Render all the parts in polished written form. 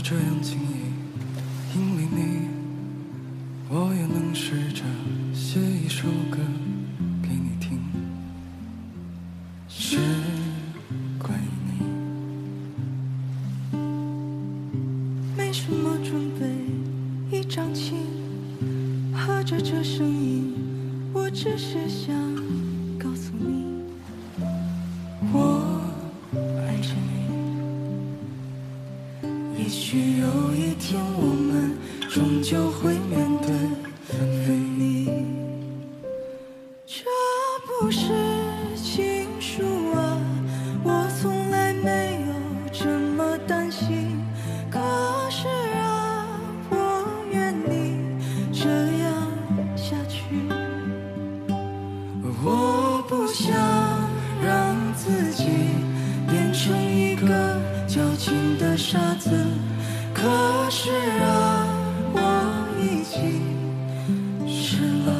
这样轻易，因为你，我也能试着写一首歌给你听，是关于你。 没什么准备，一张琴，和着这声音，我只是想告诉你，我爱着你。也许有一天我们终究会面对分离，这不是情书啊，我从来没有这么担心。可是啊，我愿你这样下去。我不想让自己变成一个矫情的傻子，可是啊，我已经湿了。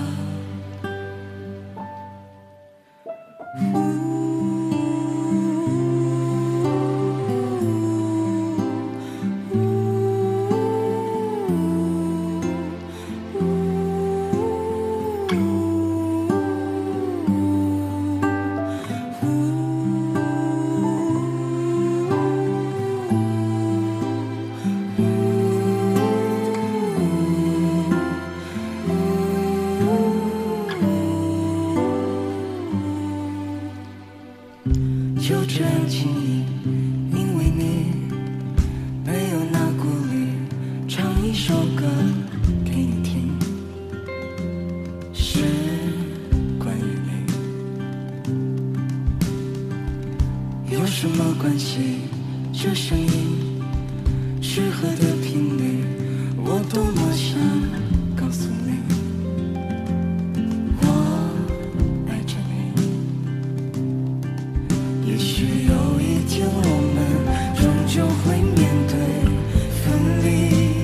就这样轻易，因为你没有那顾虑，唱一首歌给你听，是关于你。有什么关系？这声音适合的频率，我多么想告诉你，我爱着你。也许有一天我们终究会面对分离，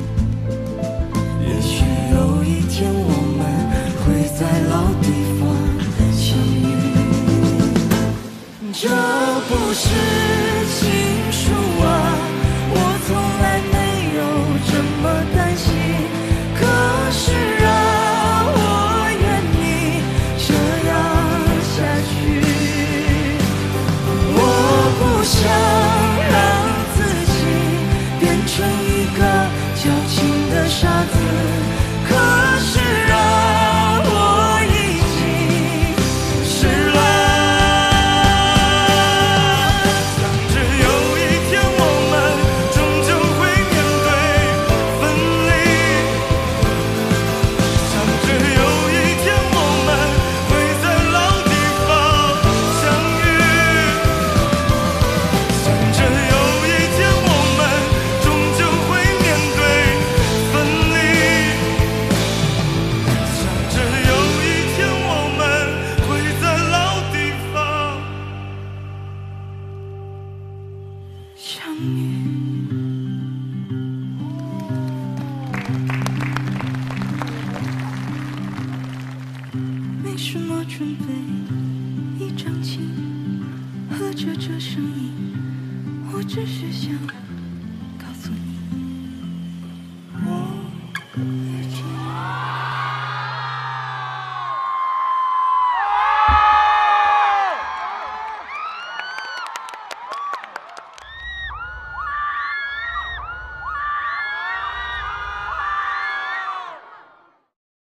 也许有一天我们会在老地方相遇。这不是情书啊，我从来没有这么担心。可是啊，我愿你这样下去。我不想让自己变成一个矫情的傻子，可是啊，我已经湿了。想着有一天我们终究会面对分离，想着有一天我们会在老地方相遇，想着有一天我们终究会面对分离，想着有一天我们会在老地方相遇。没什么准备，一张琴，和着这声音，我只是想告诉你，我爱